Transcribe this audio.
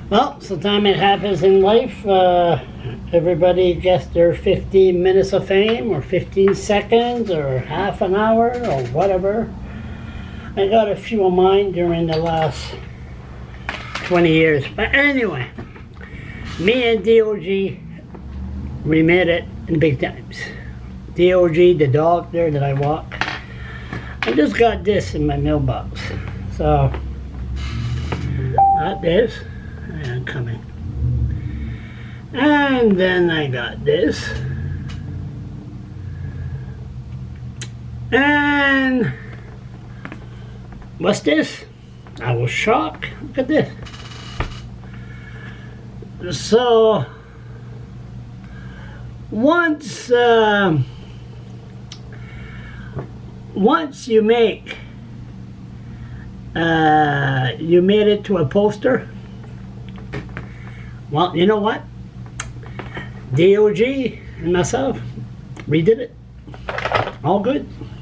Well, sometimes it happens in life. Everybody gets their 15 minutes of fame, or 15 seconds, or half an hour, or whatever. I got a few of mine during the last 20 years. But anyway, me and Deogy, we made it in big times. Deogy, the dog there that I walk, I just got this in my mailbox. So, got this. And coming. And then I got this. And what's this? I was shocked. Look at this. So once you make you made it to a poster. Well, you know what? Deogy and myself, we did it. All good.